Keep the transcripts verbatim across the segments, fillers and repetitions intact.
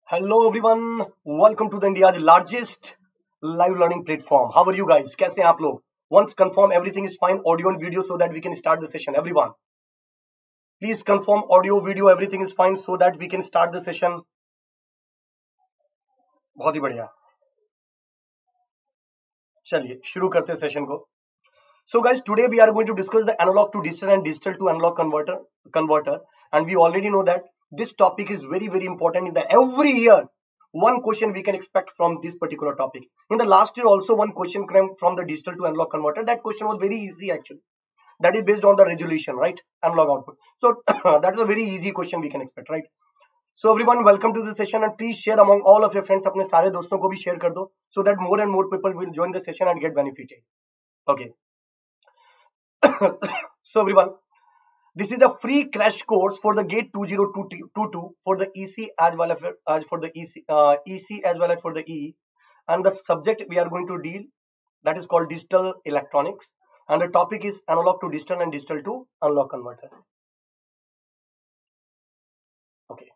Hello everyone, welcome to the India's largest live learning platform. How are you guys? कैसे हैं आप लोग? Once confirm everything is fine, audio and video, so that we can start the session. Everyone, please confirm audio, video, everything is fine, so that we can start the session. बहुत ही बढ़िया. चलिए शुरू करते हैं सेशन को. So guys, today we are going to discuss the analog to digital and digital to analog converter converter, and we already know that this topic is very very important. In the every year, one question we can expect from this particular topic. In the last year also one question came from the digital to analog converter. That question was very easy actually. That is based on the resolution, right? Analog output. So that is a very easy question we can expect, right? So everyone, welcome to the session, and please share among all of your friends. अपने सारे दोस्तों को भी share कर दो, so that more and more people will join the session and get benefited. Okay. So everyone, this is a free crash course for the gate two zero two two for the E C as well as for, as for the E C, uh, E C as well as for the E E, and the subject we are going to deal, that is called digital electronics, and the topic is analog to digital and digital to analog converter. Okay,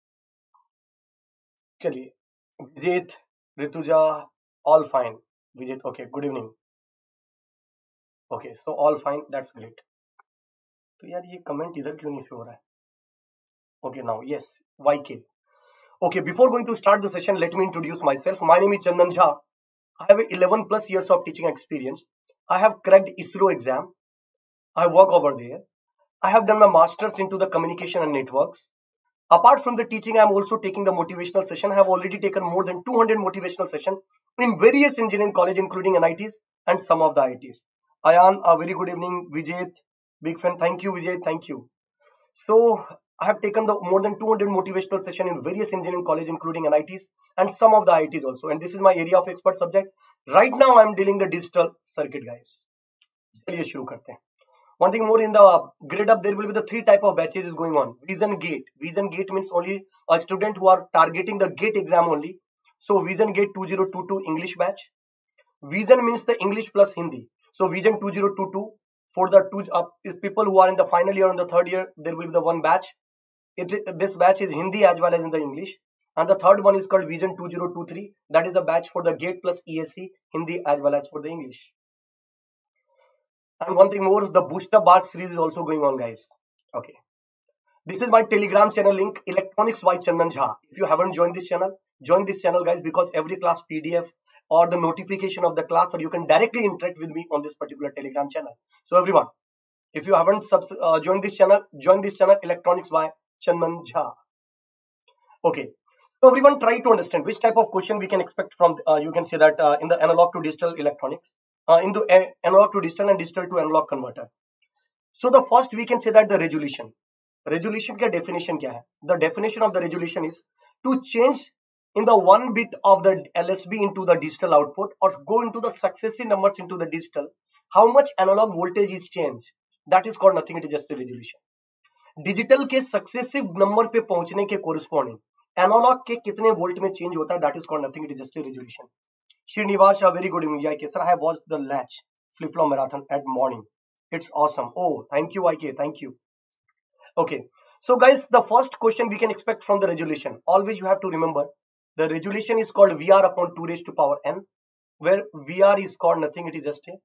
चलिए, Vijit, Rituja, all fine. Vijit, okay, good evening. Okay, so all fine, that's great. तो यार ये comment इधर क्यों नहीं हो रहा है? Okay, now yes, Y K. Okay, before going to start the session, let me introduce myself. My name is Chandan Jha. I have eleven plus years of teaching experience. I have cracked ISRO exam. I work over there. I have done my master's into the communication and networks. Apart from the teaching, I am also taking the motivational session. I have already taken more than two hundred motivational sessions in various engineering colleges, including N I Ts and some of the I Ts. Ayan, a very good evening. Vijay, big fan. Thank you, Vijay. Thank you. So I have taken the more than two hundred motivational session in various engineering colleges, including N I Ts and some of the I Ts also. And this is my area of expert subject. Right now, I am dealing the digital circuit, guys. चलिए शुरू करते हैं. One thing more, in the grade up there will be the three type of batches is going on. Vision gate. Vision gate means only a student who are targeting the gate exam only. So Vision gate two zero two two English batch. Vision means the English plus Hindi. So Vision two zero two two for the two uh, people who are in the final year and the third year, there will be the one batch. It, this batch is Hindi as well as in the English. And the third one is called Vision two zero two three. That is the batch for the gate plus E S C, Hindi as well as for the English. And one thing more, the booster bark series is also going on, guys. Okay. This is my Telegram channel link, Electronics by Chandan Jha. If you haven't joined this channel, join this channel, guys, because every class P D F or the notification of the class, or you can directly interact with me on this particular Telegram channel. So everyone, if you haven't subs uh, joined this channel, join this channel, Electronics by Chandan Jha. Okay. So everyone, try to understand which type of question we can expect from, uh, you can say that uh, in the analog to digital electronics. Uh, into uh, analog to digital and digital to analog converter. So the first we can say that the resolution. Resolution का definition क्या है? The definition of the resolution is to change in the one bit of the L S B into the digital output, or go into the successive numbers into the digital. How much analog voltage is changed? That is called nothing. It is just a resolution. Digital के successive number पे पहुंचने के corresponding analog के कितने volt में change होता है? That is called nothing. It is just a resolution. Srinivas, a very good evening. I K, sir, I have watched the Latch flip flop marathon at morning. It's awesome. Oh, thank you, I K. Thank you. Okay. So, guys, the first question we can expect from the resolution. Always you have to remember the resolution is called V R upon two raised to power n, where V R is called nothing. It is just a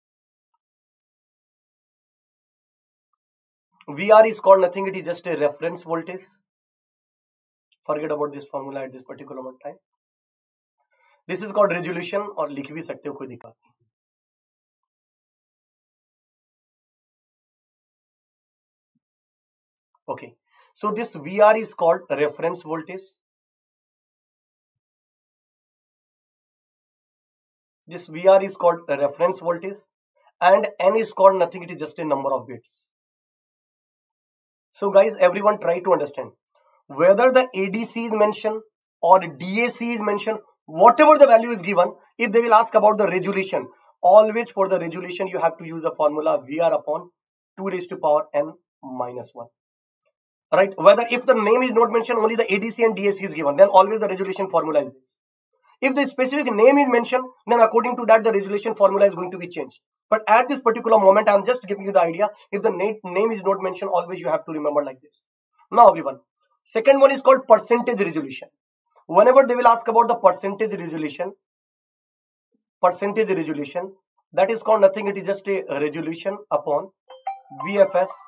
V R is called nothing. It is just a reference voltage. Forget about this formula at this particular moment time. This is called resolution, और लिख भी सकते हो, कोई दिक्कत नहीं. Okay, so this V R is called reference voltage. This V R is called reference voltage, and N is called nothing. It is just a number of bits. So guys, everyone try to understand whether the A D C is mentioned or D A C is mentioned. Whatever the value is given, if they will ask about the resolution, always for the resolution you have to use the formula V R upon two raised to power n minus one. Right? Whether if the name is not mentioned, only the A D C and D A C is given, then always the resolution formula is this. If the specific name is mentioned, then according to that the resolution formula is going to be changed. But at this particular moment, I am just giving you the idea. If the name is not mentioned, always you have to remember like this. Now everyone, second one is called percentage resolution. Whenever they will ask about the percentage resolution, percentage resolution, that is called nothing, it is just a resolution upon V F S,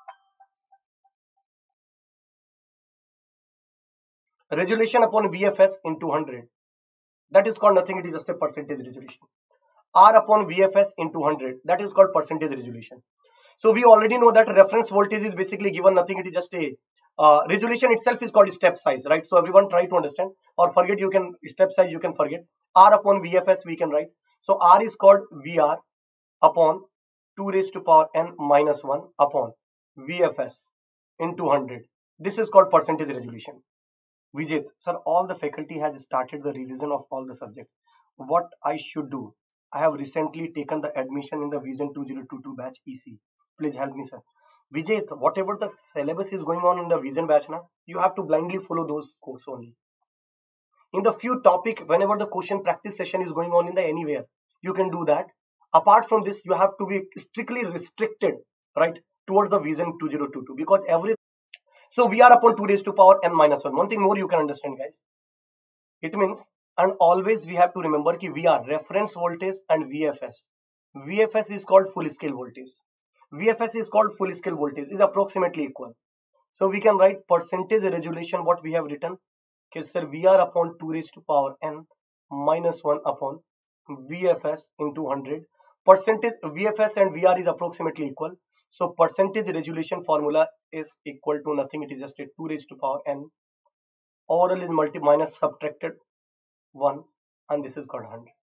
resolution upon V F S into one hundred. That is called nothing, it is just a percentage resolution. R upon V F S into one hundred, that is called percentage resolution. So we already know that reference voltage is basically given nothing, it is just a uh, resolution itself is called step size, right? So everyone try to understand, or forget, you can step size you can forget. R upon V F S we can write. So R is called V R upon two raised to power n minus one upon V F S into one hundred. This is called percentage resolution. Vijay, sir, all the faculty has started the revision of all the subjects. What I should do? I have recently taken the admission in the Vision two thousand twenty-two batch E C. Please help me, sir. Vijay, whatever the syllabus is going on in the Vision batch now, you have to blindly follow those courses only. In the few topic, whenever the question practice session is going on in the anywhere, you can do that. Apart from this, you have to be strictly restricted, right, towards the Vision two thousand twenty-two, because every so we are upon two raised to power n minus one. One thing more you can understand, guys. It means, and always we have to remember ki V R, reference voltage, and V F S. V F S is called full scale voltage. V F S is called full scale voltage is approximately equal. So we can write percentage resolution, what we have written. Okay, sir, V R upon two raised to power n minus one upon V F S into one hundred. Percentage V F S and V R is approximately equal. So percentage resolution formula is equal to nothing. It is just a two raised to power n. Overall is multi minus subtracted one, and this is called one hundred.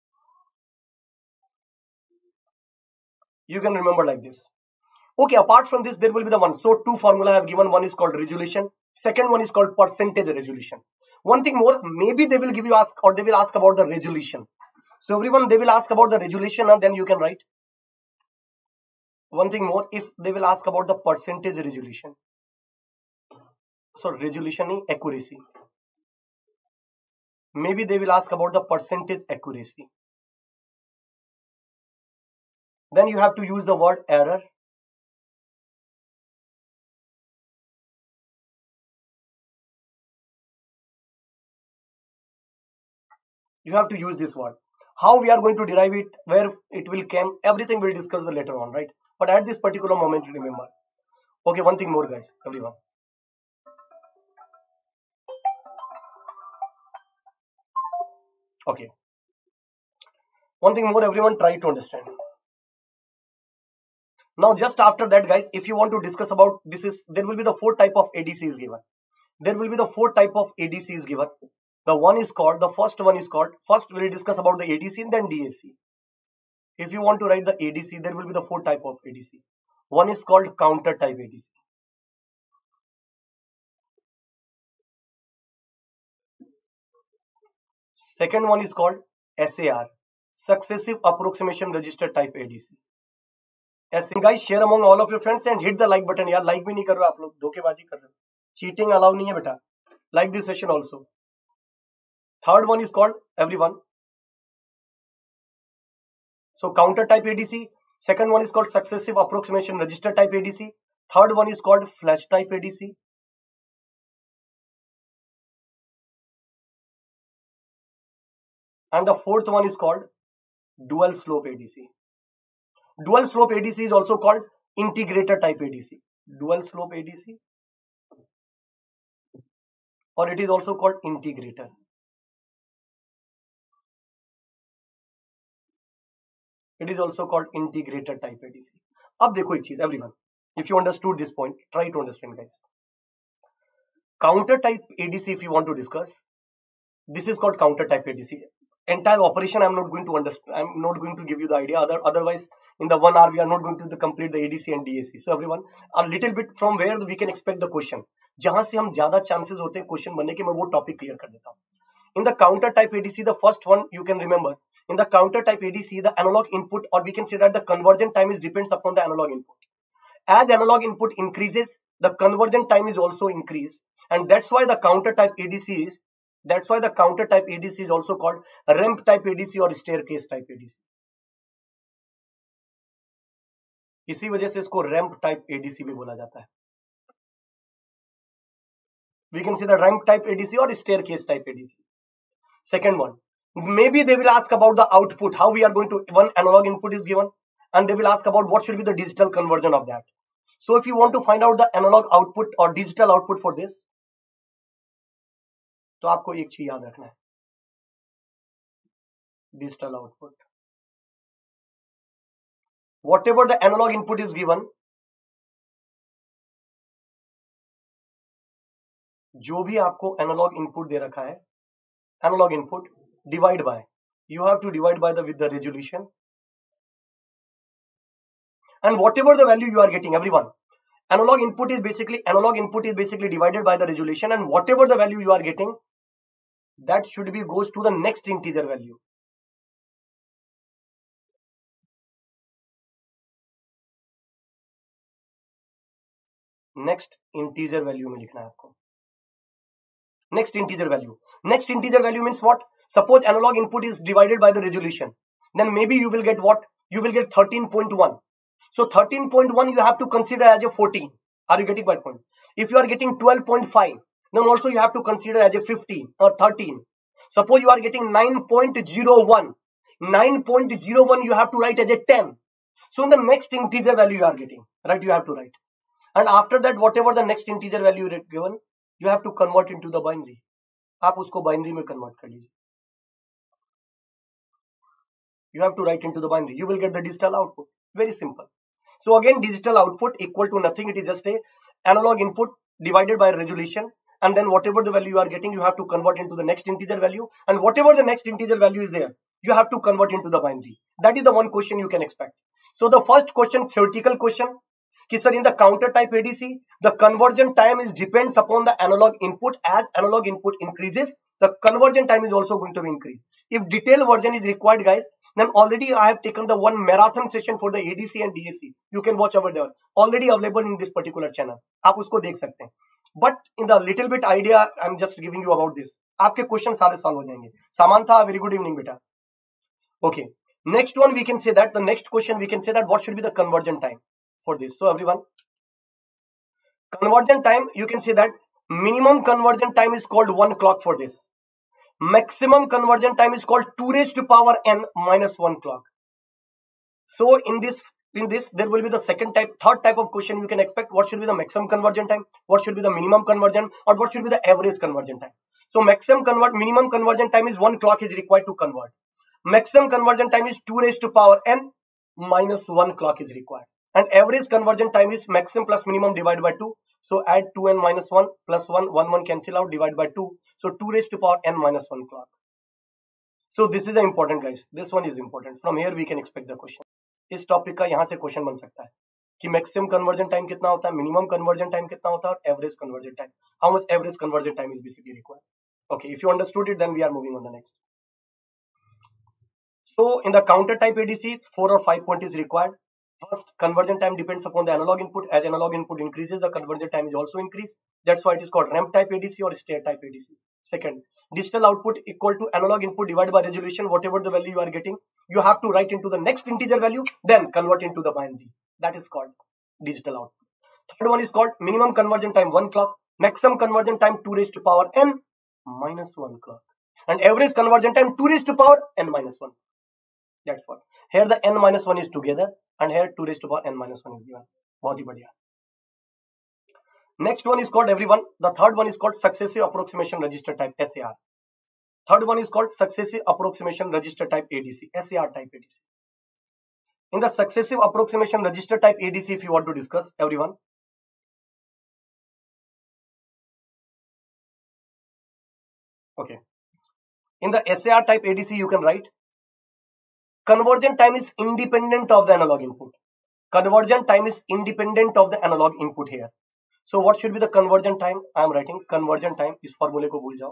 You can remember like this. Okay, apart from this, there will be the one. So two formula I have given. One is called resolution. Second one is called percentage resolution. One thing more, maybe they will give you ask or they will ask about the resolution. So everyone, they will ask about the resolution and then you can write. One thing more, if they will ask about the percentage resolution. So resolution is accuracy. Maybe they will ask about the percentage accuracy. Then you have to use the word error. You have to use this word. How we are going to derive it, where it will come, everything we'll discuss the later on, right? But at this particular moment, remember. Okay, one thing more, guys, everyone. Okay. One thing more, everyone, try to understand. Now, just after that, guys, if you want to discuss about this, is there will be the four type of A D Cs given. There will be the four type of A D Cs given. The one is called, the first one is called, first we'll discuss about the A D C and then D A C. If you want to write the A D C, there will be the four type of A D C. One is called counter type A D C. Second one is called S A R, successive approximation register type A D C. As guys, share among all of your friends and hit the like button. यार like भी नहीं कर रहे आप लोग, धोखेबाजी कर रहे हो. Cheating allow नहीं है बेटा. Like this session also. Third one is called, everyone, so counter type A D C. Second one is called successive approximation register type A D C. Third one is called flash type A D C. And the fourth one is called dual slope A D C. Dual slope A D C is also called integrator type A D C. Dual slope A D C, or it is also called integrator. It is also called integrator type A D C. अब देखो एक चीज, everyone, if you understood this point, try to understand, guys. Counter type A D C, if you want to discuss, this is called counter type A D C. Entire operation I'm not going to understand. I'm not going to give you the idea. Other, otherwise, in the one hour we are not going to complete the A D C and D A C. So everyone, a little bit from where we can expect the question. जहां से हम ज्यादा chances होते हैं question बनने के, मैं वो topic clear कर देता हूँ. In the counter type A D C, the first one you can remember. In the counter type A D C, the analog input, or we can say that the conversion time is depends upon the analog input. As analog input increases, the conversion time is also increased, and that's why the counter type A D C is that's why the counter type A D C is also called ramp type A D C or staircase type A D C. इसी वजह से इसको ramp type A D C भी बोला जाता है. We can say the ramp type A D C or staircase type A D C. Second one, maybe they will ask about the output, how we are going to, one analog input is given and they will ask about what should be the digital conversion of that. So if you want to find out the analog output or digital output for this, तो आपको एक चीज याद रखना है, digital output. Whatever the analog input is given, जो भी आपको analog input दे रखा है, analog input divide by, you have to divide by the with the resolution, and whatever the value you are getting, everyone, analog input is basically analog input is basically divided by the resolution, and whatever the value you are getting, that should be goes to the next integer value. Next integer value में लिखना है आपको. Next integer value. Next integer value means what? Suppose analog input is divided by the resolution, then maybe you will get what? You will get thirteen point one. So thirteen point one you have to consider as a fourteen. Are you getting my point? If you are getting twelve point five, then also you have to consider as a fifteen or thirteen. Suppose you are getting nine point zero one. nine point zero one you have to write as a ten. So in the next integer value you are getting, right? You have to write. And after that, whatever the next integer value given, you have to convert into the binary. आप उसको binary में convert कर लीजिए. You have to write into the binary. You will get the digital output. Very simple. So again, digital output equal to nothing. It is just a analog input divided by resolution. And then whatever the value you are getting, you have to convert into the next integer value. And whatever the next integer value is there, you have to convert into the binary. That is the one question you can expect. So the first question, theoretical question, कि sir, in the counter type A D C, the conversion time is depends upon the analog input. As analog input increases, the conversion time is also going to be increased. If detailed version is required, guys, then already I have taken the one marathon session for the A D C and D A C. You can watch over there. Already available in this particular channel. आप उसको देख सकते हैं. But in the little bit idea, I'm just giving you about this. आपके question सारे solve हो जाएंगे. Samantha, very good evening, beta. Okay. Next one, we can say that the next question we can say that what should be the conversion time for this. So everyone, conversion time, you can say that minimum conversion time is called one clock for this. Maximum conversion time is called two raised to power n minus one clock. So in this in this there will be the second type, third type of question you can expect. What should be the maximum conversion time? What should be the minimum conversion, or what should be the average conversion time? So maximum convert minimum conversion time is one clock is required to convert. Maximum conversion time is two raised to power n minus one clock is required. And average conversion time is maximum plus minimum divided by two. So add two n minus one plus one, one, one cancel out, divide by two. So two raised to power n minus one clock. So this is the important, guys. This one is important. From here we can expect the question. इस topic का यहाँ से question बन सकता है कि maximum conversion time कितना होता है, मिनिमम कन्वर्जन टाइम कितना होता है, और average conversion time, how much average conversion time is basically required. Okay, if you understood it, then we are moving on the next. So in the counter type A D C, four or five point is required. First, conversion time depends upon the analog input. As analog input increases, the conversion time is also increased. That's why it is called ramp type A D C or stair type A D C. Second, digital output equal to analog input divided by resolution. Whatever the value you are getting, you have to write into the next integer value, then convert into the binary. That is called digital output. Third one is called minimum conversion time one clock, maximum conversion time two raised to power n minus one clock, and average conversion time two raised to power n minus one. That's what. Here the n minus one is together, and here two raised to power n minus one is given. बहुत ही बढ़िया. Next one is called, everyone, the third one is called successive approximation register type S A R. Third one is called successive approximation register type A D C, S A R type A D C. In the successive approximation register type A D C, if you want to discuss, everyone, okay, in the S A R type A D C you can write conversion time is independent of the analog input. Conversion time is independent of the analog input here. So what should be the conversion time? I am writing conversion time. इस formula को भूल जाओ,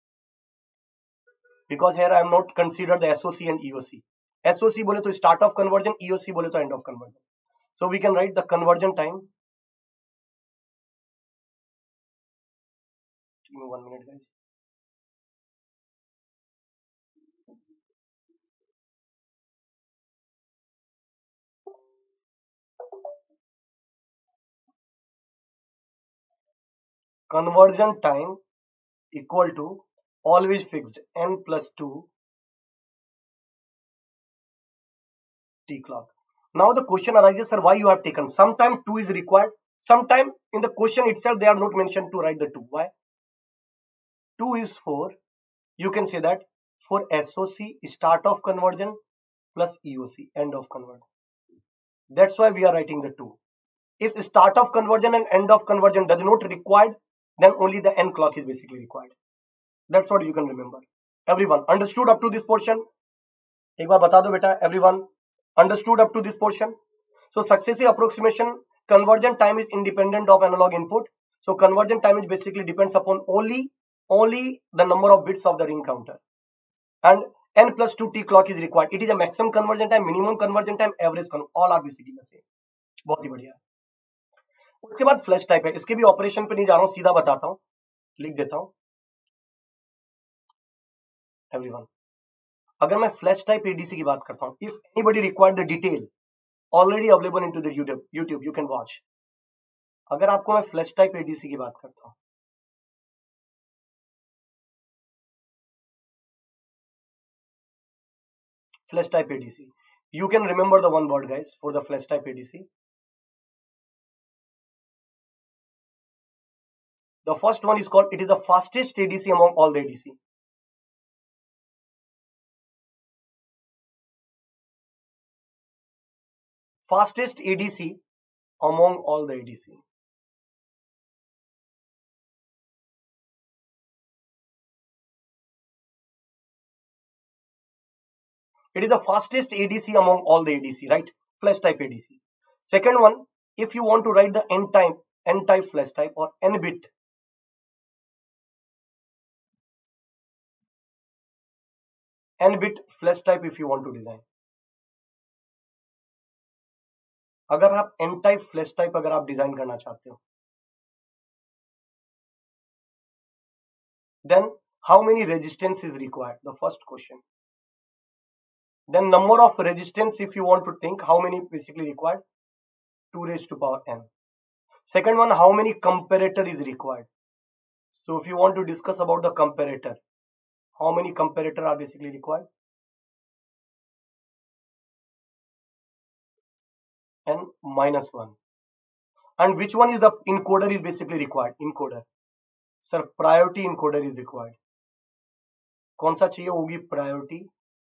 because here I am not consider the S O C and E O C. S O C बोले तो start of conversion, E O C बोले तो end of conversion. So we can write the conversion time. Give me one minute, guys. conversion time equal to always fixed n plus two t clock. Now the question arises, sir, why you have taken? Sometime two is required. Sometime in the question itself they are not mentioned to write the two. Why? two is for, you can say that, for S O C, start of conversion, plus E O C, end of conversion. That's why we are writing the two. If start of conversion and end of conversion does not required, then only the n clock is basically required. That's what you can remember. Everyone understood up to this portion? एक बार बता दो बेटा, everyone understood up to this portion? So successive approximation, conversion time is independent of analog input. So conversion time is basically depends upon only only the number of bits of the ring counter, and n plus two t clock is required. It is a maximum conversion time, minimum conversion time, average con all are basically the same. बहुत ही बढ़िया. उसके बाद flash type है, इसके भी operation पे नहीं जा रहा हूँ, सीधा बताता हूँ, लिख देता हूँ. एवरीवन, अगर मैं फ्लैश टाइप एडीसी की बात करता हूँ, if anybody required the detail already available into the YouTube YouTube you can watch. अगर आपको मैं फ्लैश टाइप एडीसी की बात करता हूँ, flash type A D C, you can remember the one word guys for the flash type A D C. The first one is called, it is the fastest A D C among all the A D C. Fastest A D C among all the A D C. It is the fastest A D C among all the A D C, right? Flash type A D C. Second one, if you want to write the n type, n type flash type or n bit, n bit flash type if you want to design. अगर आप n type flash type अगर आप design करना चाहते हो, then how many resistance is required? The first question. Then number of resistance, if you want to think, how many basically required? two raised to power n. Second one, how many comparator is required? So if you want to discuss about the comparator, how many comparator are basically required? N minus one. And which one is the encoder is basically required? Encoder. Sir, priority encoder is required. कौन सा चाहिए होगी? Priority.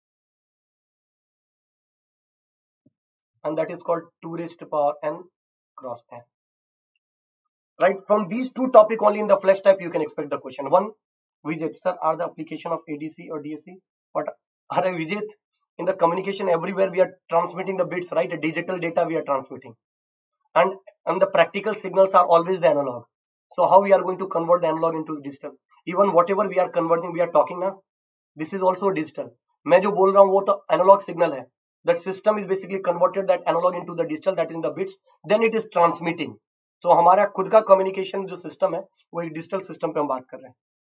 And that is called two raised to power n cross n. Right, from these two topic only in the flash type you can expect the question. One, Vijay, sir, are the application of A D C or D A C? But are Vijay, in the communication everywhere we are transmitting the bits, right? A digital data we are transmitting, and and the practical signals are always the analog. So how we are going to convert the analog into digital? Even whatever we are converting, we are talking now, this is also digital. मैं जो बोल रहा हूँ वो तो analog signal है. That system is basically converted that analog into the digital, that is in the bits, then it is transmitting. तो हमारा खुद का कम्युनिकेशन जो सिस्टम है वो एक डिजिटल सिस्टम पे हम बात कर रहे हैं.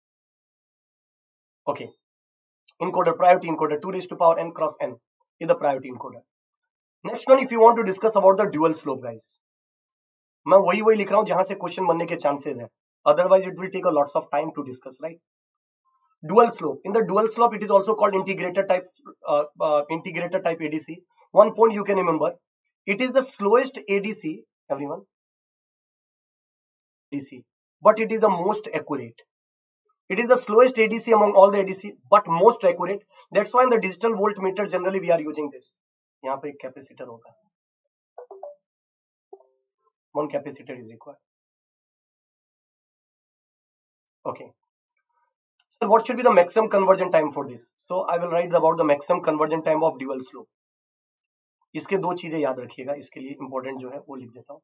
Okay, encoder, priority encoder, two raised to power n cross n is the priority encoder. Next one, if you want to discuss about the dual slope guys, मैं वही वही लिख रहा हूँ जहां से क्वेश्चन बनने के चांसेस है, otherwise it will take a lots of time to discuss, right? Dual slope. In the dual slope, it is also called integrator type uh, uh, integrator type A D C. One point you can remember, it is the slowest A D C, everyone, A D C, but it is the most accurate. It is the slowest A D C among all the A D C, but most accurate. That's why in the digital voltmeter generally we are using this. यहाँ पे एक capacitor होगा, one capacitor is required. Okay. So what should be the maximum conversion time for this? So I will write about the maximum conversion time of dual slope. इसके दो चीजें याद रखिएगा, इसके लिए इंपॉर्टेंट जो है वो लिख देता हूँ.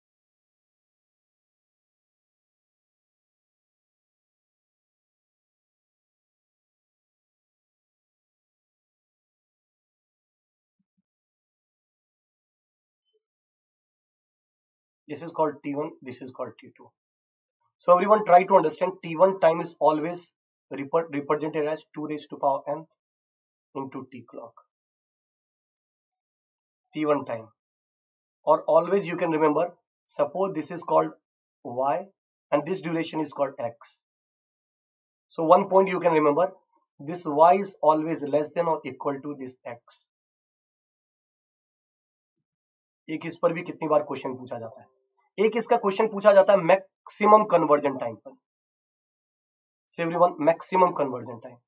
This is called T one, this is called T two. So everyone try to understand, T one time is always represented as two raised to power n into T clock. T one time. Or always you can remember, suppose this is called Y and this duration is called x. So one point you can remember, this y is always less than or equal to this x. एक इस पर भी कितनी बार question पूछा जाता है, एक इसका क्वेश्चन पूछा जाता है मैक्सिमम कन्वर्जन टाइम पर. So everyone, maximum conversion time.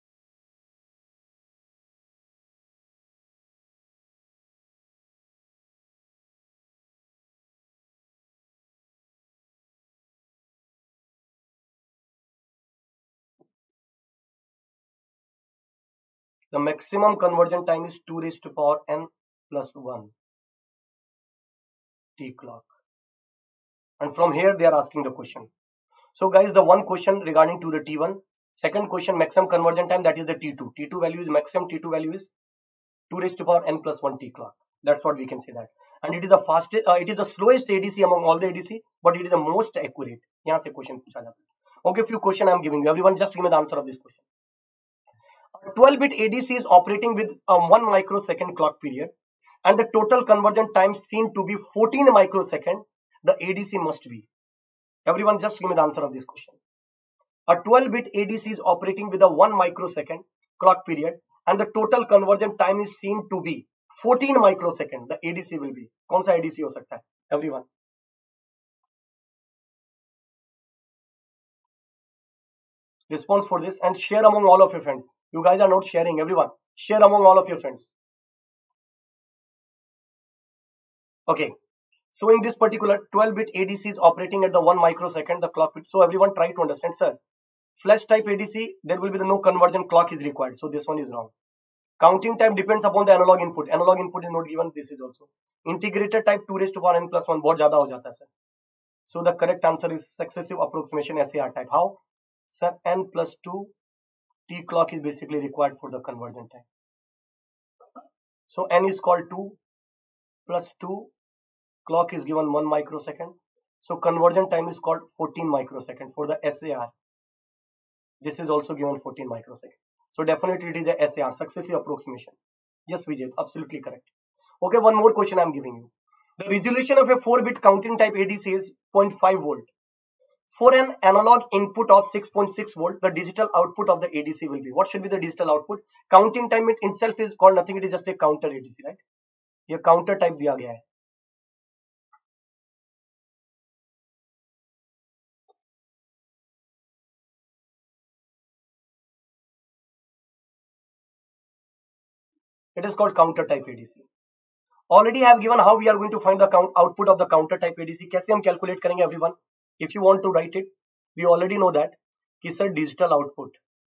The maximum conversion time is two raised to power n plus one t clock. And from here they are asking the question. So guys, the one question regarding to the T one, second question maximum conversion time, that is the T two. T two value is maximum, T two value is two raised to power n plus one t clock. That's what we can say that. And it is the fastest, uh, it is the slowest A D C among all the A D C, but it is the most accurate. यहाँ से question पूछा जाता है. Okay, few question I am giving you. Everyone, just give me the answer of this question. A twelve bit A D C is operating with a one microsecond clock period, and the total conversion time seen to be fourteen microsecond. The A D C must be. Everyone, just give me the answer of this question. A twelve bit A D C is operating with a one microsecond clock period, and the total conversion time is seen to be fourteen microsecond. The A D C will be. कौन सा A D C हो सकता है? Everyone. Response for this and share among all of your friends. You guys are not sharing. Everyone, share among all of your friends. Okay. So in this particular twelve bit A D C is operating at the one microsecond, the clock bit. So everyone try to understand, sir. Flash type A D C, there will be the no conversion clock is required. So this one is wrong. Counting time depends upon the analog input. Analog input is not given. This is also. Integrated type two raised to power n plus one बहुत ज़्यादा हो जाता है, sir. So the correct answer is successive approximation S A R type. How? Sir, n plus two t clock is basically required for the conversion time. So n is called two plus two. Clock is given one microsecond. So conversion time is called fourteen microsecond for the S A R. This is also given fourteen microsecond. So definitely it is a S A R, successive approximation. Yes, Vijay, absolutely correct. Okay, one more question I'm giving you. The resolution of a four bit counting type A D C is zero point five volt. For an analog input of six point six volt, the digital output of the A D C will be. What should be the digital output? Counting time it itself is called nothing, it is just a counter A D C, right? ये counter type दिया गया है. It is called counter type A D C. Already I have given how we are going to find the count output of the counter type A D C. कैसे हम calculate करेंगे everyone? If you want to write it, we already know that कि sir digital output.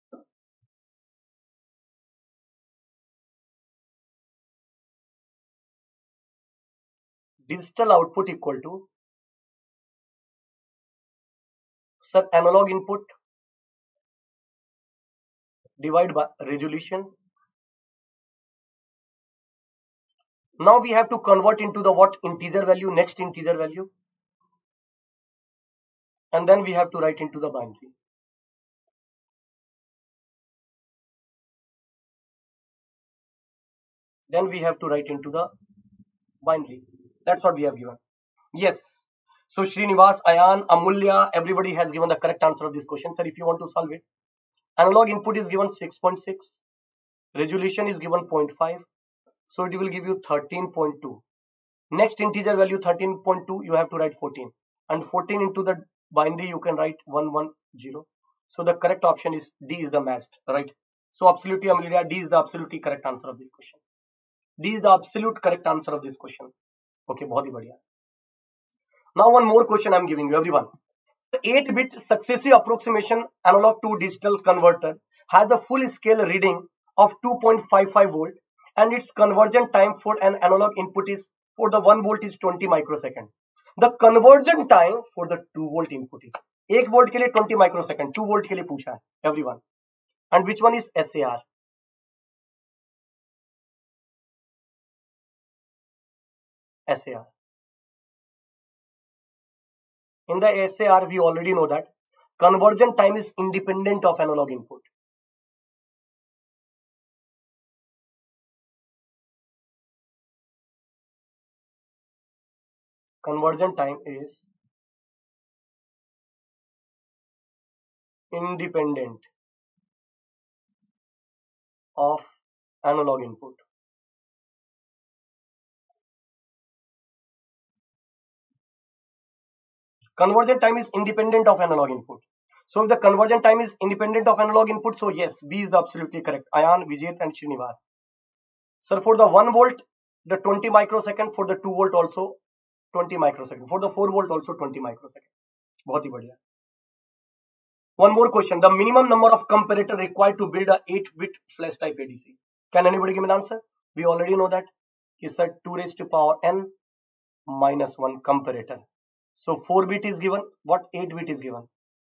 Digital output equal to sir analog input divided by resolution. Now we have to convert into the what integer value, next integer value, and then we have to write into the binary. Then we have to write into the binary. That's what we have given. Yes. So Srinivas, Ayan, Amulya, everybody has given the correct answer of this question. Sir, if you want to solve it, analog input is given six point six, resolution is given zero point five, so it will give you thirteen point two. Next integer value thirteen point two, you have to write fourteen, and fourteen into the binary you can write one hundred ten. So the correct option is D is the matched, right? So absolutely, Amelia, D is the absolutely correct answer of this question. D is the absolute correct answer of this question. Okay, बहुत ही बढ़िया. Now one more question I'm giving you, everyone. The eight bit successive approximation analog to digital converter has a full scale reading of two point five five volt, and its conversion time for an analog input is for the one volt is twenty microsecond. The conversion time for the two volt input is one volt के लिए twenty microsecond, two volt के लिए पूछा है, everyone. And which one is S A R? S A R. In the S A R, we already know that conversion time is independent of analog input. Conversion time is independent of analog input. Conversion time is independent of analog input. So if the conversion time is independent of analog input, so yes, B is the absolutely correct. Ayan, Vijay and Srinivas. Sir, for the one volt, the twenty microsecond, for the two volt also twenty microsecond, for the four volt also twenty microsecond. बहुत ही बढ़िया. One more question. The minimum number of comparator required to build a eight bit flash type A D C. Can anybody give me the answer? We already know that. He said two raised to power n minus one comparator. So four bit is given. What eight bit is given?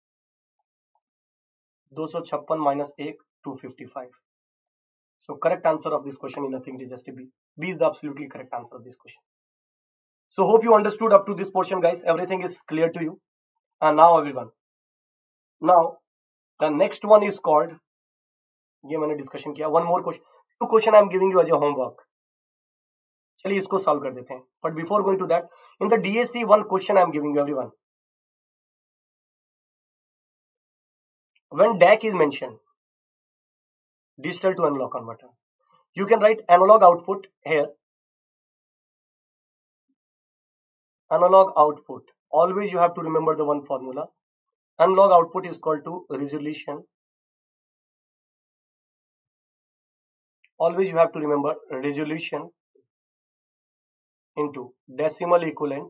two fifty-six minus one, two fifty-five. So correct answer of this question is nothing, it is just a B. B is the absolutely correct answer of this question. So hope you understood up to this portion, guys. Everything is clear to you. And now everyone. Now the next one is called, ये मैंने discussion किया. One more question. Two question I am giving you as a homework. चलिए इसको solve कर देते हैं. But before going to that, in the D A C one question I am giving you everyone. When D A C is mentioned, digital to analog converter, you can write analog output here. Analog output. Always you have to remember the one formula. Analog output is called to resolution. Always you have to remember resolution into decimal equivalent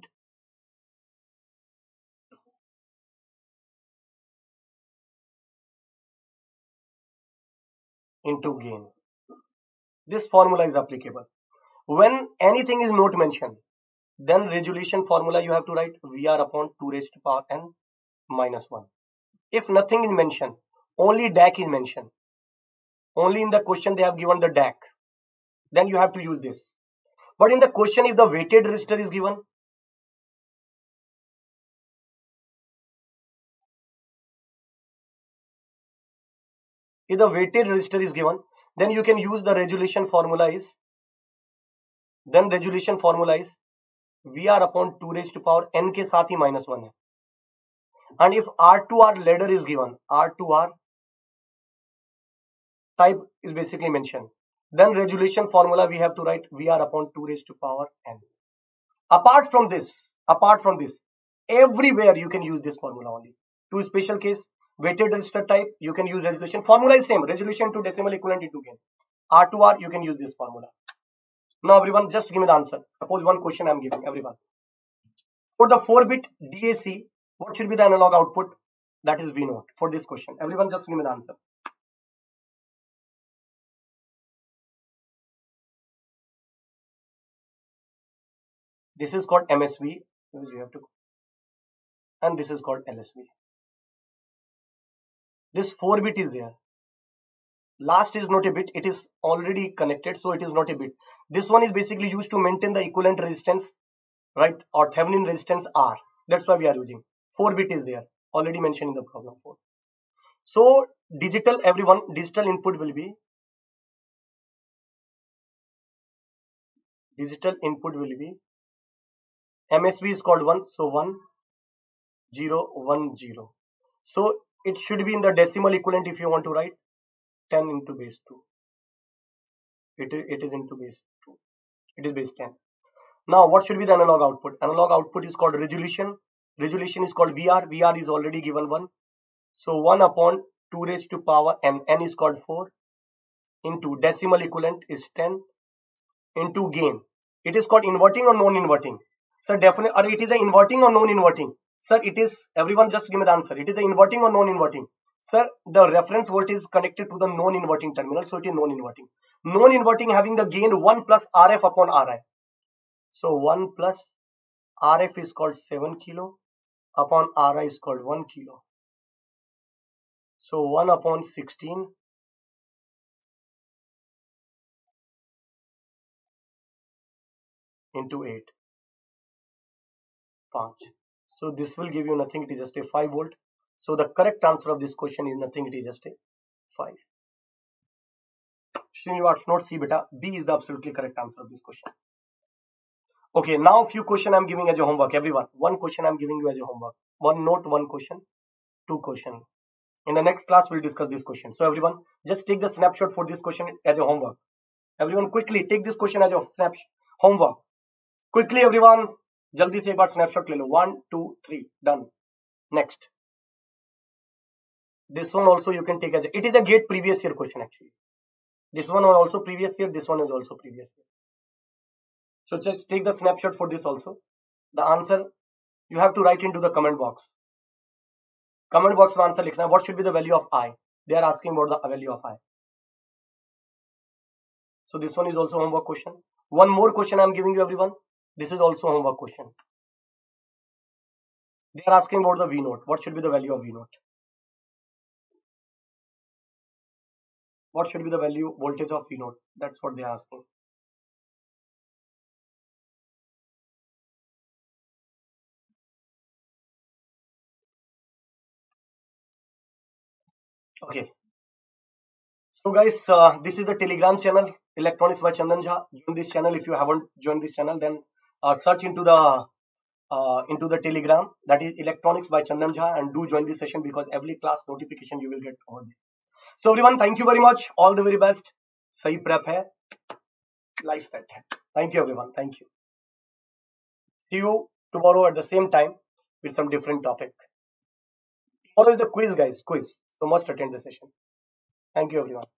into gain. This formula is applicable. When anything is not mentioned, then resolution formula you have to write V R upon two raised to power n minus one. If nothing is mentioned, only D A C is mentioned. Only in the question they have given the D A C. Then you have to use this. But in the question, if the weighted resistor is given, if the weighted resistor is given, then you can use the resolution formula is, then resolution formula is V R upon two raised to power n के साथ ही minus one है. And if R two R ladder is given, R two R type is basically mentioned, then resolution formula we have to write V R upon two raised to power n. Apart from this, apart from this, everywhere you can use this formula only. Two special case, weighted resistor type, you can use resolution. Formula is same, resolution to decimal equivalent into gain. R two R, you can use this formula. Now everyone, just give me the answer. Suppose one question I am giving everyone. For the four bit D A C, what should be the analog output? That is V zero for this question. Everyone just give me the answer. This is called M S V. You have to, and this is called L S V. This four bit is there. Last is not a bit, it is already connected, so it is not a bit. This one is basically used to maintain the equivalent resistance, right, or Thevenin resistance R. That's why we are using. four bit is there, already mentioned in the problem four. So digital, everyone, digital input will be, digital input will be, M S V is called one, so one, zero, one, zero. So it should be in the decimal equivalent if you want to write ten into base two. It, it is into base two. It is base ten. Now what should be the analog output? Analog output is called resolution. Resolution is called V R. V R is already given one. So one upon two raised to power n. N is called four into decimal equivalent is ten into gain. It is called inverting or non-inverting. Sir, definitely, or it is a inverting or non-inverting. Sir, it is, everyone just give me the answer. It is a inverting or non-inverting. Sir, the reference voltage is connected to the non-inverting terminal, so it is non-inverting. Non-inverting having the gain one plus R F upon R I. So one plus R F is called seven kilo upon R I is called one kilo. So one upon sixteen into eight. five. So this will give you nothing, it is just a five volt. So the correct answer of this question is nothing, it is just a five. Srinivas, not C beta. B is the absolutely correct answer of this question. Okay, now few question I am giving as a homework, everyone. One question I am giving you as a homework. One note, one question, two question. In the next class, we'll discuss this question. So everyone, just take the snapshot for this question as a homework. Everyone, quickly take this question as your snapshot homework. Quickly, everyone, जल्दी से एक बार snapshot ले लो. One, two, three, done. Next. This one also you can take as a, it is a GATE previous year question actually. This one was also previous year. This one is also previous year. So just take the snapshot for this also. The answer you have to write into the comment box. Comment box में answer लिखना है. What should be the value of I? They are asking about the value of I. So this one is also homework question. One more question I am giving you everyone. This is also homework question. They are asking about the V naught. What should be the value of V naught? What should be the value voltage of V naught? That's what they are asking. Okay. So guys, uh, this is the Telegram channel, Electronics by Chandan Jha. Join this channel. If you haven't joined this channel, then uh, search into the uh, into the Telegram, that is Electronics by Chandan Jha, and do join this session because every class notification you will get over there. So everyone, thank you very much. All the very best. सही prep है, life set है. Thank you everyone. Thank you. See you tomorrow at the same time with some different topic. Tomorrow is the quiz, guys. Quiz. So must attend the session. Thank you everyone.